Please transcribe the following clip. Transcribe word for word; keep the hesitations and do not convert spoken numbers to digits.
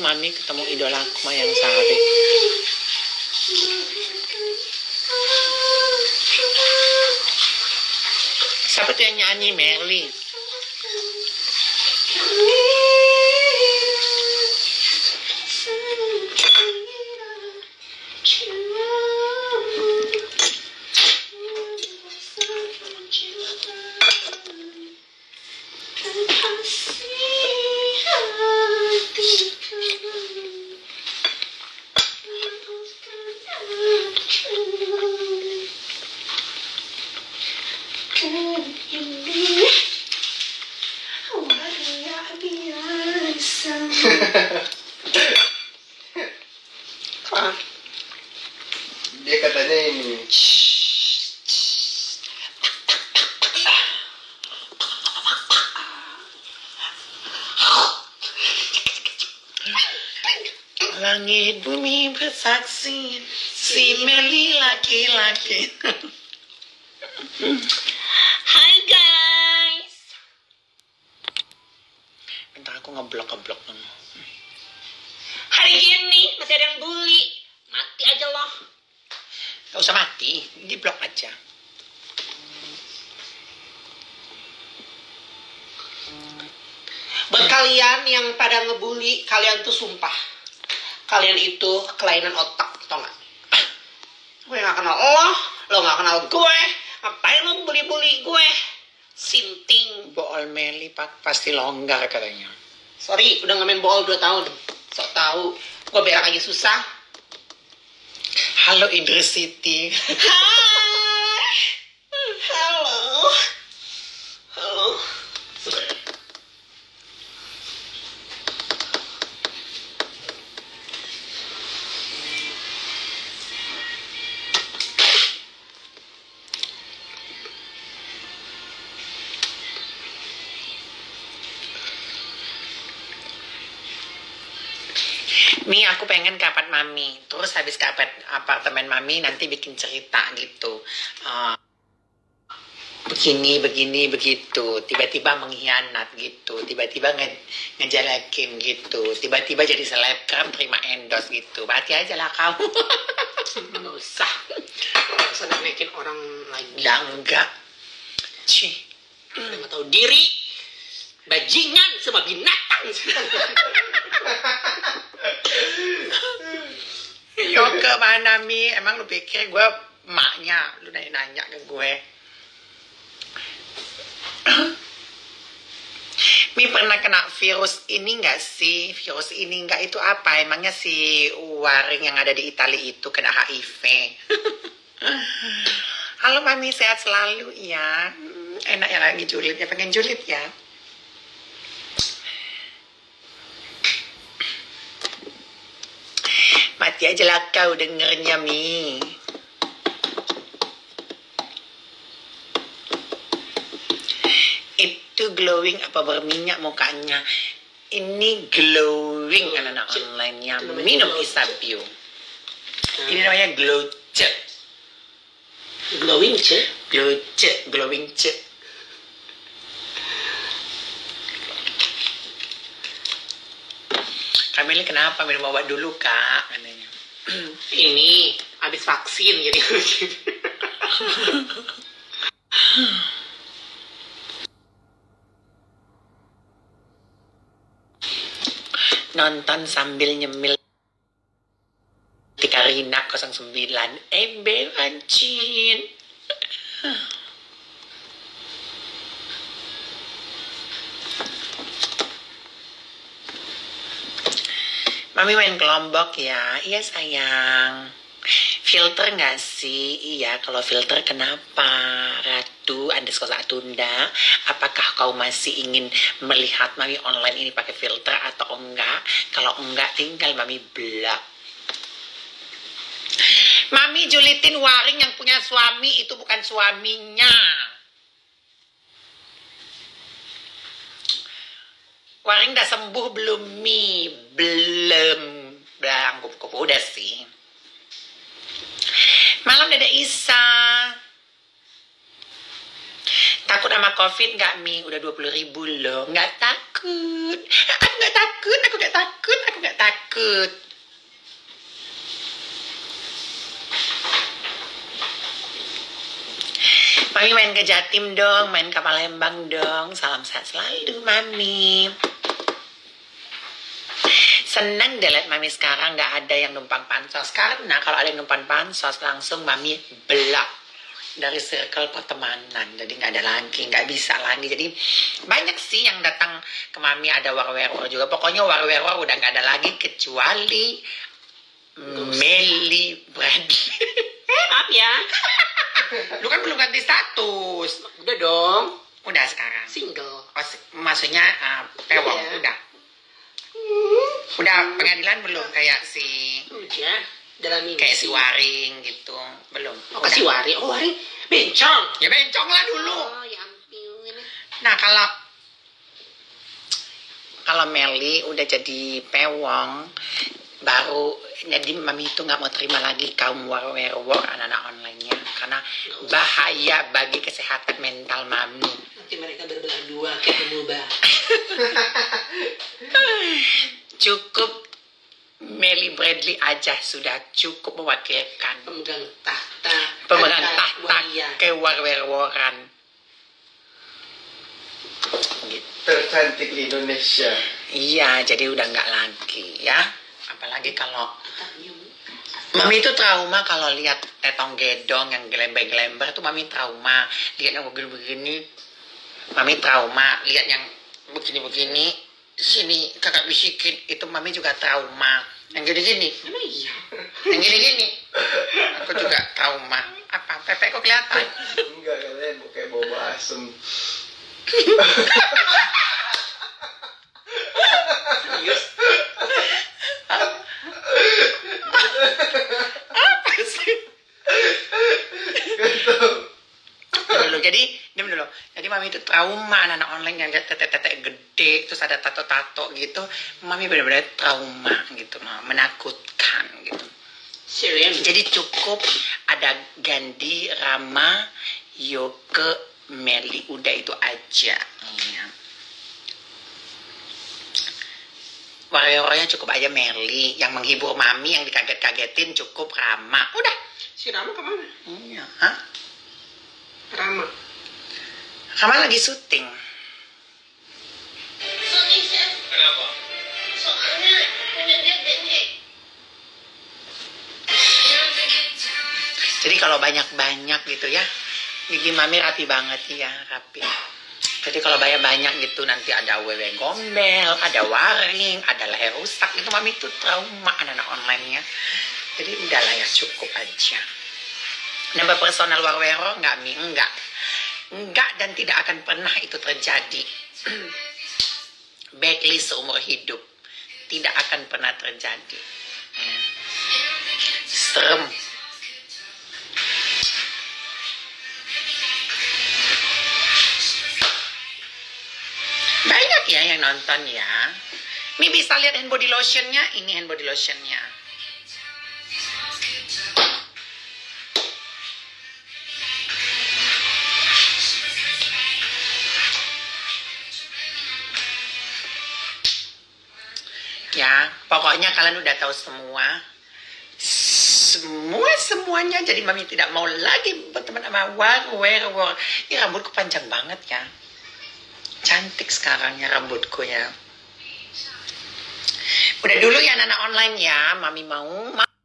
Mami ketemu idolaku Mayang Sari. Siapa tuh yang nyanyi? Meli. Dia katanya ini. Langit bumi bersaksi, si Meli laki-laki. Hai guys. Bentar aku ngeblok-ngeblok. Hari ini masih ada yang bully. Mati aja loh. Gak usah mati, di blok aja. Buat kalian yang pada ngebully, kalian tuh sumpah, kalian itu kelainan otak, tau gak? Gue gak kenal lo, lo gak kenal gue. Ngapain lo bully-bully gue? Sinting. Bool Meli pasti longgar katanya. Sorry, udah gak main bool dua tahun. Sok tahu, gue berak aja susah. Halo Idris Siti. Hai. Halo. Halo. Mi, aku pengen ke apart Mami. Terus habis ke apart, apartemen Mami nanti bikin cerita gitu. Uh, begini, begini, begitu. Tiba-tiba mengkhianat gitu. Tiba-tiba nge ngejelekin gitu. Tiba-tiba jadi selebgram terima endorse gitu. Berarti aja lah kamu. Gak usah. Gak usah naikin orang lagi. Ya enggak. Cih. Udah gak tahu diri. Bajingan sama binatang. Yo ke mana Mi? Emang lu pikir gue emaknya? Lu nanya-nanya ke gue. Mi pernah kena virus ini nggak sih? Virus ini nggak itu apa? Emangnya si Waring yang ada di Italia itu kena H I V? Halo Mami, sehat selalu ya. Enak ya lagi julid ya, pengen julid ya. Mati aja lah kau dengernya Mi. Itu glowing apa berminyak mukanya? Ini glowing anak-anak online-nya. Minum Isabio. Ini namanya glow ce. Glowing ce? Glow ce, glowing ce. Kamila kenapa minum obat dulu kak? Anehnya. Ini habis vaksin jadi. Nonton sambil nyemil. Tikarina nol sembilan. Ember ancin. Mami main ke Lombok ya? Iya sayang. Filter nggak sih? Iya, kalau filter kenapa? Ratu underscore Tunda, apakah kau masih ingin melihat Mami online ini pakai filter atau enggak? Kalau enggak, tinggal Mami blok. Mami julitin Waring yang punya suami, itu bukan suaminya. Waring udah sembuh belum Mi? Belum. Belang kupu-kupu udah sih. Malam Dada Isa. Takut sama COVID nggak Mi? Udah dua puluh ribu loh. Nggak takut. takut. Aku nggak takut, aku nggak takut, aku nggak takut. Mami main ke Jatim dong, main ke Palembang dong. Salam sehat selalu, Mami. Senang deh liat Mami sekarang nggak ada yang numpang pansos. Karena kalau ada yang numpang pansos, langsung Mami belak dari circle pertemanan. Jadi nggak ada lagi, nggak bisa lagi. Jadi banyak sih yang datang ke Mami, ada warwerwar juga. Pokoknya warwerwar udah nggak ada lagi kecuali Meli Bradley. Maaf ya. Lu kan belum ganti status. Udah dong. Udah sekarang. Single. Oh, maksudnya uh, pewong, Iya. udah. Udah pengadilan belum kayak si Udah. Dalam mimpi. kayak si Waring gitu, belum. Oh, si Wari. Oh, Wari. Bencong. Ya bencong lah dulu. Oh, ya ampun. Nah kalau kalau Meli udah jadi pewong, baru jadi Mami itu nggak mau terima lagi kaum warwerwar anak-anak online-nya karena bahaya bagi kesehatan mental Mami. Nanti mereka berbelah dua kayak amuba. Cukup Meli Bradley aja sudah cukup mewakilkan Pemegang tahta. pemegang Tahta tahta waria. kewarwerwaran. Gitu. Tercantik Indonesia. Iya, jadi udah nggak lagi ya. Apalagi kalau Mami itu trauma kalau lihat tetong gedong yang gelember-gelember tuh Mami trauma. Lihat yang begini-begini, Mami trauma. Lihat yang begini-begini, sini kakak bisikin, itu Mami juga trauma. Yang gini-gini, Emang iya. yang gini-gini, aku juga trauma. Apa? Pepe kok kelihatan? Enggak, katanya kayak bau asem. Serius. Apa sih? Dulu jadi diam dulu. Jadi Mami itu trauma anak-anak online yang lihat tetek-tetek gede terus ada tato-tato gitu. Mami benar-benar trauma gitu, menakutkan gitu. Serius. Jadi cukup ada Gandhi, Rama, Yoke, Meli, udah itu aja. Ya. Warriornya cukup aja Meli, yang menghibur Mami, yang dikaget-kagetin cukup Rama. Udah. Si Rama kemana? Iya, hah? Rama. Rama lagi syuting. Kenapa? Soalnya punya dia gede. Jadi kalau banyak-banyak gitu ya, gigi Mami rapi banget ya, rapi. Jadi kalau banyak-banyak gitu nanti ada wewe gombel, ada waring, ada leher rusak, itu Mami tuh trauma anak-anak online-nya. Jadi udahlah ya, cukup aja. Nambah personal warwero enggak Mi? Enggak. Enggak dan tidak akan pernah itu terjadi. Backlist seumur hidup. Tidak akan pernah terjadi. Hmm. Serem. Banyak ya yang nonton ya. Mi bisa lihat hand body lotionnya. Ini hand body lotionnya. Ya, pokoknya kalian udah tahu semua. Semua semuanya. Jadi Mami tidak mau lagi berteman sama war, war, war. Ini rambutku panjang banget ya. Cantik sekarang ya rambutku ya. Udah dulu ya anak-anak online ya. Mami mau.